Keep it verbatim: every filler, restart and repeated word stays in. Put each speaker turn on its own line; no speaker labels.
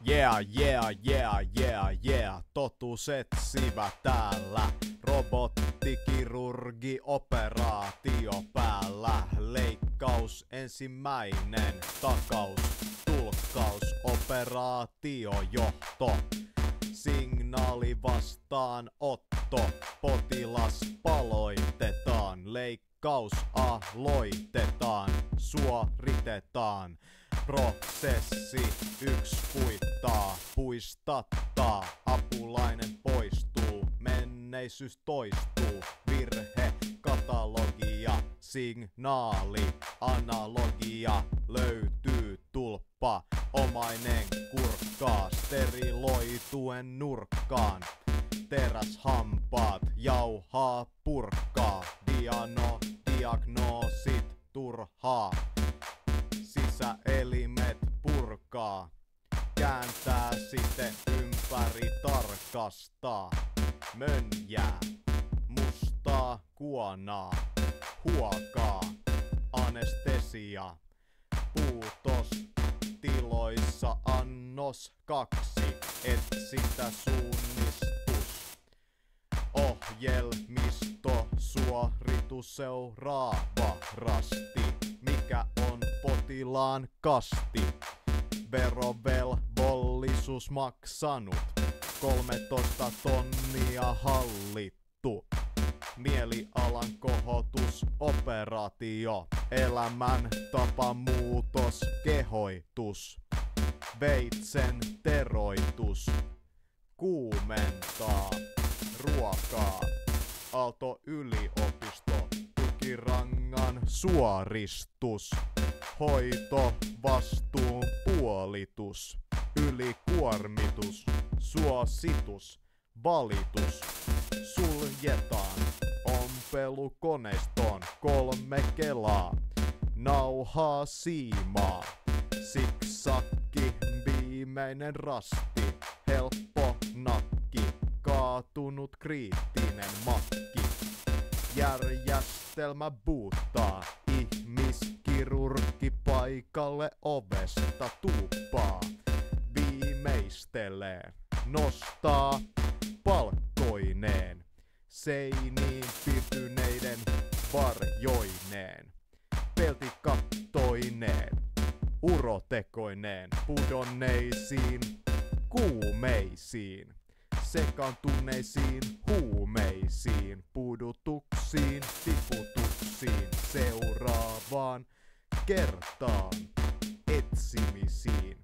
Yeah, yeah, yeah, yeah, yeah, totuus etsivä täällä. Robottikirurgi operaatio päällä. Leikkaus ensimmäinen, takaus, tulkkaus, operaatiojohto. Signaali vastaanotto, potilas paloitetaan. Leikkaus aloitetaan, suoritetaan. Prosessi yksi kuittaa, puistattaa, apulainen poistuu, menneisyys toistuu, virhe, katalogia, signaali, analogia, löytyy tulppa, omainen kurkkaa, steriloituen nurkkaan, teräshampaat, jauhaa purkkaa, diano, diagnoosit turhaa. Sisäelimet purkaa, kääntää sitten ympäri tarkastaa. Mönjää, mustaa kuonaa, huokaa, anestesia. Puutos, tiloissa annos kaksi, etsintä suunnistus. Ohjelmisto, suoritus seuraava rasti. Mikä on potilaan kasti? Verovelvollisuus maksanut, kolmetoista tonnia hallittu. Mielialan kohotus, operaatio, elämän tapamuutos, kehoitus. Veitsen teroitus, kuumentaa, ruokaa. Aalto-yliopisto, tukirangan suoristus. Hoito, vastuun puolitus, ylikuormitus, suositus, valitus. Suljetaan ompelukoneistoon kolme kelaa, nauhaa siimaa. Siksakki, viimeinen rasti, helppo nakki, kaatunut kriittinen makki. Järjestelmä buuttaa, ihmiskirurgi paikalle ovesta tuuppaa. Viimeistelee, nostaa palkkoineen, seiniin piirtyneiden varjoineen. Peltikattoineen, urotekoineen, pudonneisiin kuumeisiin. Sekaantuneisiin huumeisiin, pudutuksiin, tiputuksiin, seuraavaan kertaan etsimisiin.